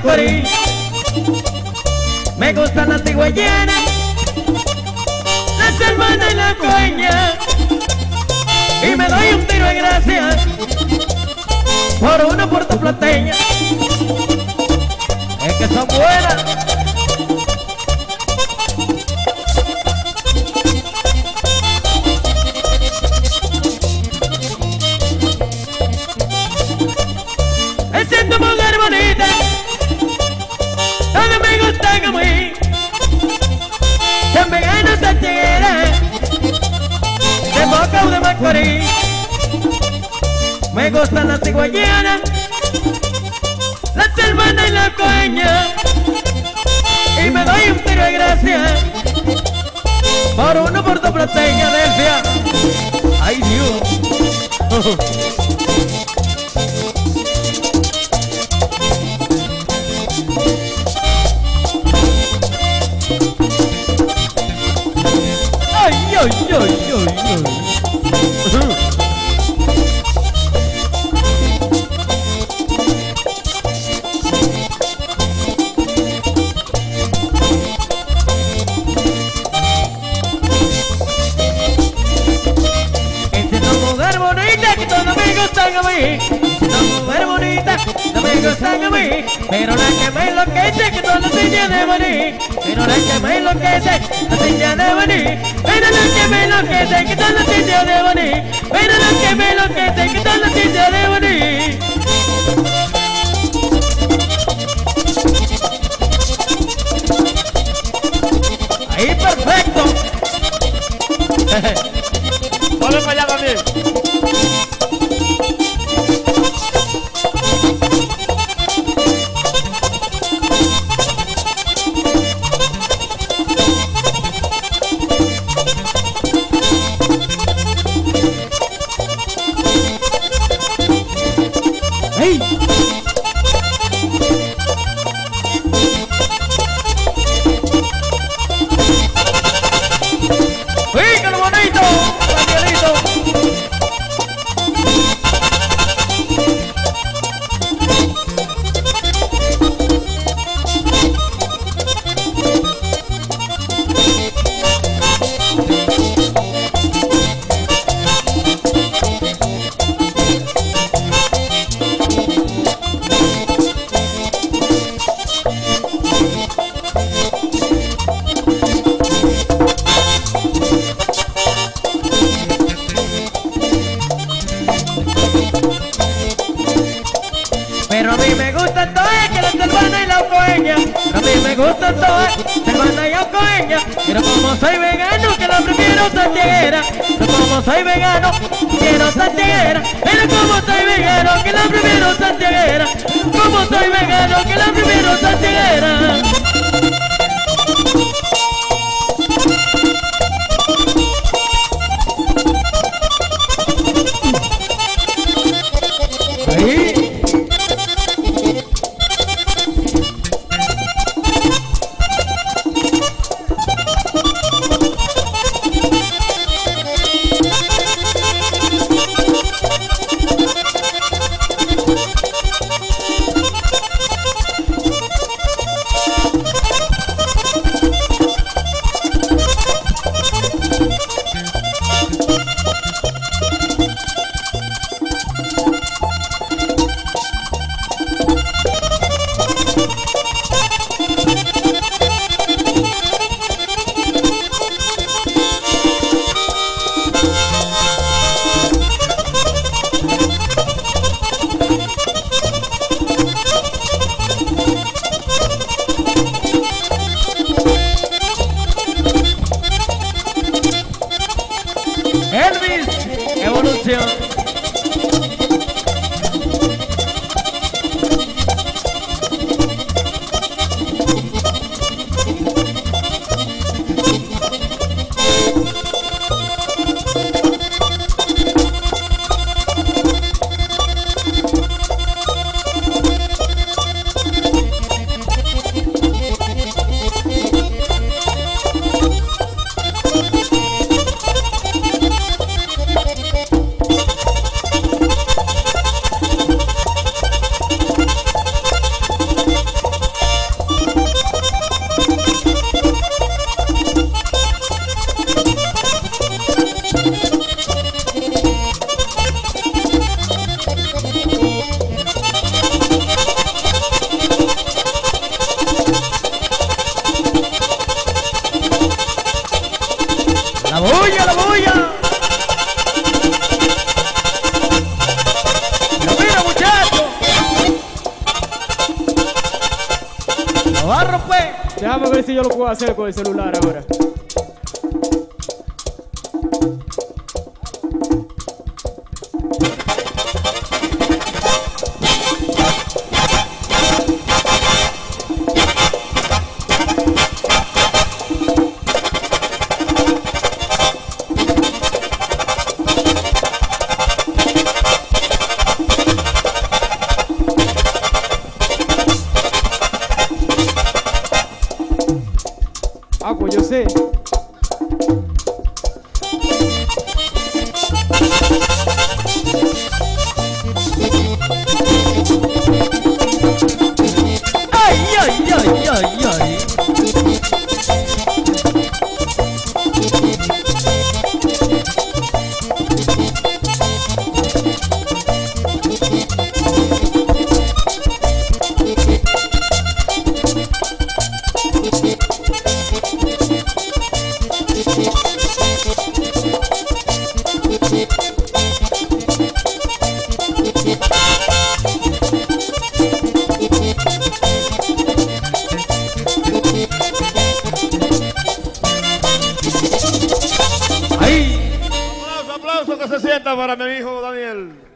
Macorís. Me gustan las cigüeñanas, las hermanas y la coña. Y me doy un tiro de gracia por una puertoplateña. Es que son buenas. Siento mujer bonita, todas me gustan a mí. Sean veganos, tan chigueras, de Boca o de Macorís. Me gustan las cigüeñanas, las hermanas y la coña. Y me doy un tiro de gracia por una puertoplateña de Elfia. ¡Ay, Dios! Ay, ay, ay, ay, ay. Esa mujer bonita que todos me gustan a mí. Esa mujer bonita no me gustan a mí. Pero la que me enloquece que todos los días de venir. Pero la que me enloquece la silla de venir. Pero la que me enloquece que todos los días de venir. Pero la que me enloquece que todos los días de venir. Ahí perfecto. Ponle para allá también. ¡Hey! ¡Sí, que lo bonito! ¡Danielito! Pero a mí me gustan todas que las hermanas y la coña. Pero a mí me gustan todas las hermanas y la coña. Pero como soy vegano que la prefiero santiaguera. Pero como soy vegano quiero santiaguera. Pero como soy vegano que la prefiero santiaguera. Como soy vegano que la prefiero santiaguera. Ahí. Elvis, evolución. yo lo puedo hacer con el celular ahora. Ah, pues yo sé. Ay, ay, ay, ay, ay. Aplauso que se sienta para mi hijo Daniel.